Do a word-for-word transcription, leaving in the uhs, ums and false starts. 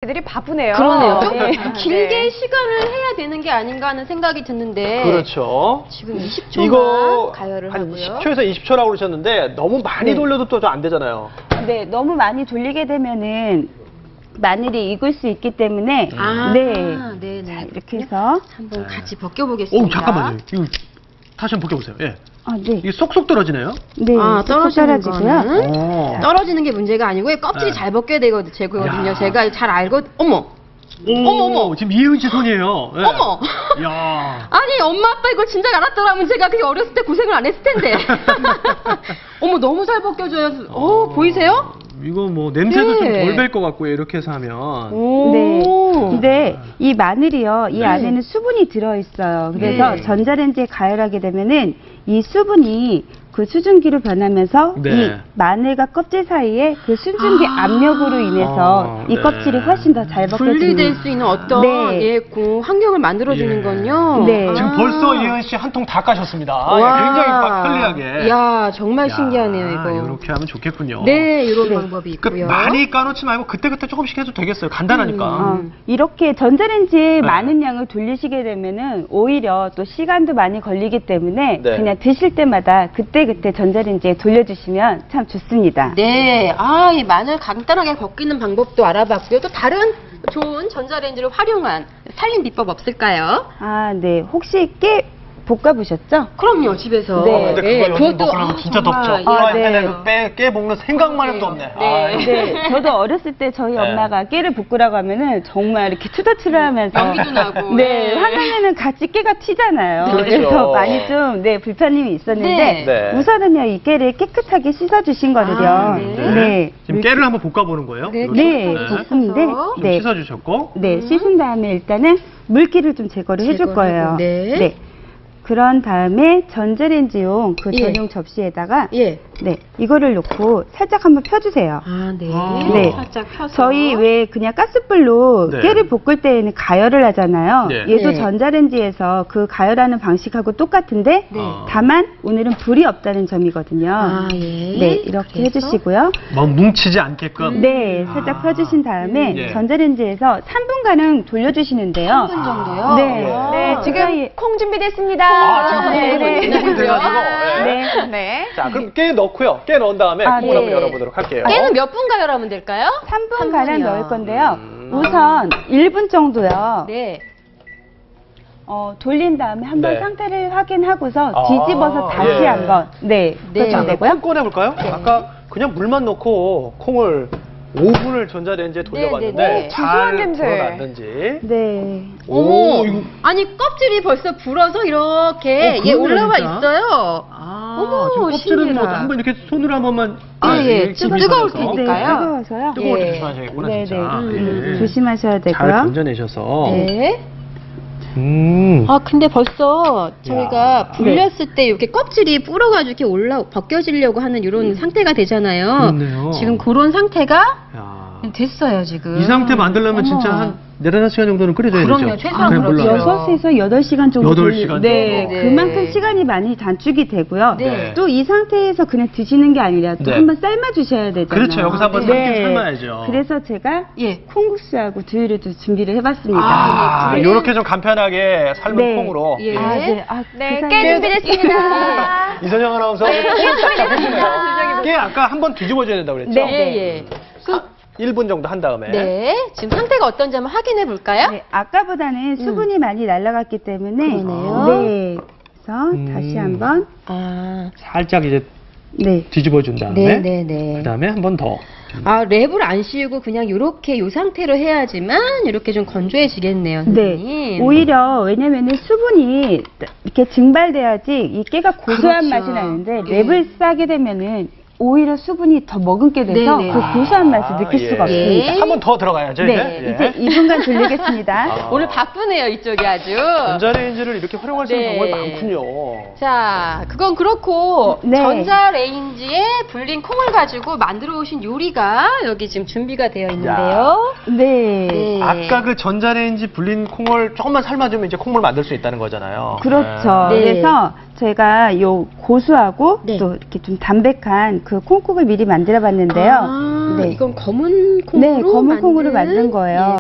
애들이 바쁘네요. 그러네요. 좀 네. 길게 네. 시간을 해야 되는 게 아닌가 하는 생각이 드는데. 그렇죠. 지금 이십 초만 이거 가열을 한 하고요. 십 초에서 이십 초라고 그러셨는데 너무 많이 네. 돌려도 또 안 되잖아요. 네, 너무 많이 돌리게 되면은 마늘이 익을 수 있기 때문에 아, 네, 네네. 자, 이렇게 해서 한번 같이 벗겨보겠습니다. 오, 잠깐만요. 이거 다시 한번 벗겨보세요. 예. 아, 네, 이게 쏙쏙 떨어지네요. 네, 아, 쏙쏙 떨어지는 떨어지고요. 거는 오. 떨어지는 게 문제가 아니고 껍질이 네. 잘 벗겨야 되거든요. 제거거든요. 야. 제가 잘 알고 어머. 어머, 어머. 지금 이혜은 씨 손이에요. 예. 어머. 야. 아니 엄마 아빠 이거 진작 알았더라면 제가 그게 어렸을 때 고생을 안 했을 텐데. 어머 너무 잘 벗겨져요. 어, 보이세요? 이거 뭐 냄새도 네. 좀 덜 뵐 것 같고요. 이렇게 해서 하면. 오. 네. 근데 이 마늘이요, 이 네. 안에는 수분이 들어있어요. 그래서 네. 전자레인지에 가열하게 되면은 이 수분이 그 수증기로 변하면서 네. 이 마늘과 껍질 사이에 그 수증기 아. 압력으로 인해서 아, 이 네. 껍질이 훨씬 더 잘 벗겨집니다. 분리될 수 있는 어떤 네. 예, 그 환경을 만들어 주는군요. 네. 지금 아. 벌써 이혜은 씨 한 통 다 까셨습니다. 와. 예, 굉장히 막 편리하게. 야 정말 신기하네요 이거. 이렇게 하면 좋겠군요. 네 이런 네. 방법이 그 있고요. 많이 까놓지 말고 그때그때 조금씩 해도 되겠어요. 간단하니까. 어, 이렇게 전자레인지에 네. 많은 양을 돌리시게 되면은 오히려 또 시간도 많이 걸리기 때문에 네. 그냥 드실 때마다 그때그때 전자레인지에 돌려주시면 참 좋습니다. 네, 아, 이 마늘 간단하게 벗기는 방법도 알아봤고요. 또 다른 좋은 전자레인지를 활용한 살림 비법 없을까요? 아, 네. 혹시 깨 볶아보셨죠? 그럼요, 집에서. 네. 근데 그거 요즘 먹으려면 아, 진짜 정말, 덥죠. 예. 아, 네. 근데 그 빼, 깨 먹는 생각만 해도 덥네. 네. 아, 네. 저도 어렸을 때 저희 네. 엄마가 깨를 볶으라고 하면은 정말 이렇게 투덜투덜하면서 연기도 나고. 네, 네. 화면에는 같이 깨가 튀잖아요. 그렇죠. 그래서 많이 좀 네, 불편함이 있었는데 네. 네. 우선은요, 이 깨를 깨끗하게 씻어주신 거를요. 아, 네. 네. 지금 깨를 한번 볶아보는 거예요? 네, 이렇게? 네, 네. 볶는데 씻어서. 네. 씻어주셨고. 네, 음. 씻은 다음에 일단은 물기를 좀 제거를 해줄 제거를 거예요. 하고, 네. 그런 다음에 전자레인지용 그 예. 전용 접시에다가 예. 네, 이거를 놓고 살짝 한번 펴주세요. 아, 네. 아. 네. 살짝 펴서. 저희 왜 그냥 가스불로 네. 깨를 볶을 때에는 가열을 하잖아요. 네. 얘도 네. 전자레인지에서 그 가열하는 방식하고 똑같은데 네. 어. 다만 오늘은 불이 없다는 점이거든요. 아, 예. 네, 이렇게 그래서? 해주시고요. 뭐 뭉치지 않게끔. 네, 살짝 아. 펴주신 다음에 음, 예. 전자레인지에서 삼 분가량 돌려주시는데요. 삼 분 정도요? 네, 아. 네, 지금 지금 콩 준비됐습니다. 아, 지금 네, 네. 콩이 돼가지고. 예. 네. 네. 자, 그럼 깨 넣고요. 깨 넣은 다음에 아, 콩을 네. 한번 열어보도록 할게요. 깨는 몇 분 가열하면 될까요? 삼 분 삼 가량 분이요. 넣을 건데요. 음. 우선 일 분 정도요. 네. 어, 돌린 다음에 한번 네. 상태를 확인하고서 아, 뒤집어서 다시 예. 한번 네, 네. 그러시면 자, 되고요. 콩 꺼내볼까요? 아까 그냥 물만 넣고 콩을 오 분을 전자레인지에 돌려봤는데 네, 네, 네. 고소한 잘 냄새. 불어났는지. 네. 어머, 오, 이거- 아니 껍질이 벌써 불어서 이렇게 어, 예, 그러네요, 올라와 진짜. 있어요. 아, 어머, 지금 껍질은 뭐 신기하다. 한번 이렇게 손으로 한 번만. 아, 예, 이렇게 뜨거- 밀어서. 뜨거울 네, 테니까요. 뜨거워서요. 뜨거울 때 예. 조심하셔야겠구나, 네, 진짜. 네. 음, 예. 조심하셔야 잘 되고요. 건져내셔서. 네. 음. 아, 근데 벌써 저희가 야. 불렸을 때 이렇게 껍질이 불어가지고 이렇게 올라, 벗겨지려고 하는 이런 상태가 되잖아요. 그렇네요. 지금 그런 상태가 야. 됐어요, 지금. 이 상태 만들려면 어머. 진짜 한 네다섯 시간 정도는 끓여줘야 그럼요, 되죠. 최소한 그냥 그렇죠. 몰라요. 여섯에서 여덟 시간 정도 여덟 돌리- 시간 네, 정도. 네. 그만큼 시간이 많이 단축이 되고요. 네. 또 이 상태에서 그냥 드시는 게 아니라 또 네. 한번 삶아 주셔야 되잖아요. 그렇죠. 여기서 한번 삶긴 삶아야죠. 그래서 제가 예. 콩국수하고 두유를 또 준비를 해봤습니다. 아, 네. 요렇게 좀 간편하게 삶은 네. 콩으로. 예. 아, 네. 아, 네, 그 깨 사이에- 준비됐습니다. 이선영 아나운서 콩을 딱딱 해주네요. 깨 아까 한번 뒤집어줘야 된다고 그랬죠? 네. 예, 예. 일 분 정도 한 다음에. 네. 지금 상태가 어떤지 한번 확인해 볼까요? 네, 아까보다는 수분이 많이 날아갔기 때문에 그러네요. 네. 그래서 음. 다시 한번 아, 살짝 이제 네. 뒤집어준 다음에. 네, 네, 네. 그 다음에 한 번 더. 아, 랩을 안 씌우고 그냥 요렇게 요 상태로 해야지만 이렇게 좀 건조해지겠네요, 선생님. 네. 오히려 왜냐면은 수분이 이렇게 증발돼야지 이 깨가 고소한 그렇죠. 맛이 나는데 예. 랩을 싸게 되면은 오히려 수분이 더 머금게 돼서 네네. 그 고소한 맛을 느낄 예. 수가 없습니다. 예. 한 번 더 들어가야죠, 네, 이제. 이제 이 분간 돌리겠습니다. 아. 오늘 바쁘네요, 이쪽이 아주. 전자레인지를 이렇게 활용할 수 있는 네. 방법이 많군요. 자, 그건 그렇고 네. 전자레인지에 불린 콩을 가지고 만들어 오신 요리가 여기 지금 준비가 되어 있는데요. 네. 네. 아까 그 전자레인지 불린 콩을 조금만 삶아주면 이제 콩물 만들 수 있다는 거잖아요. 그렇죠. 네. 그래서 제가 요 고수하고 네. 또 이렇게 좀 담백한 그 콩국을 미리 만들어 봤는데요. 아, 네. 이건 검은 콩으로 네, 검은 콩으로 만든 만든 거예요. 예.